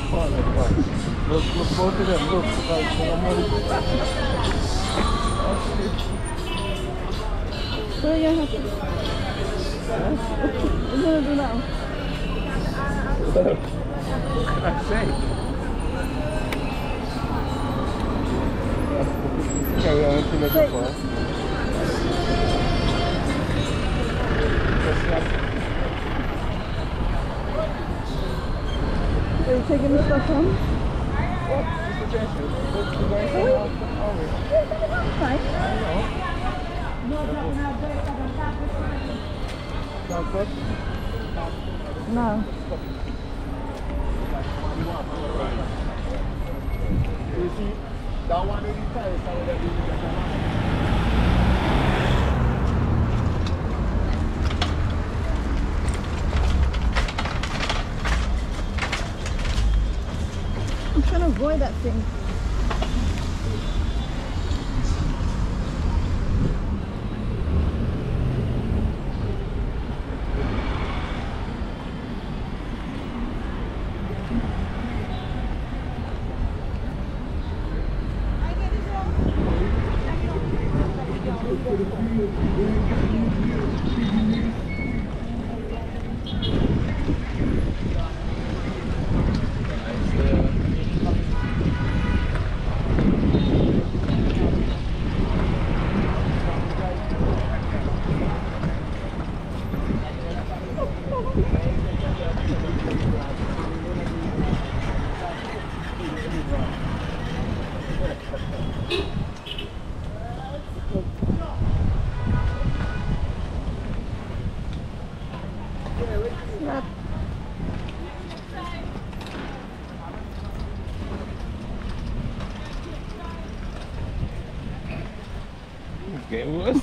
Look, both of them, look. What are you going to do? What are you going to do now? What can I say? Carry on until the car. Are you taking the stuff home? What? Fine. No. You see, that one is tired, so that you I'm trying to avoid that thing. Get worse.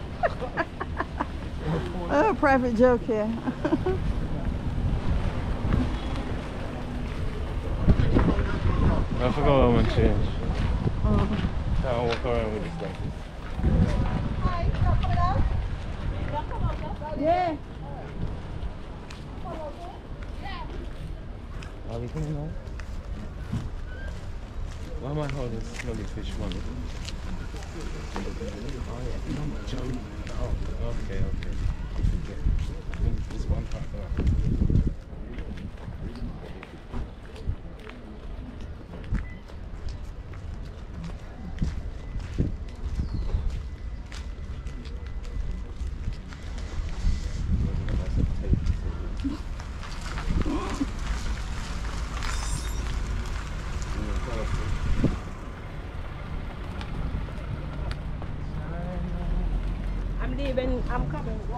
Oh, private joke here. I forgot I'm gonna change. Oh. I'll walk around with this thing. Yeah. Are we coming home? Why am I holding smelly fish money? Oh, okay. This one part. I'm leaving, I'm coming.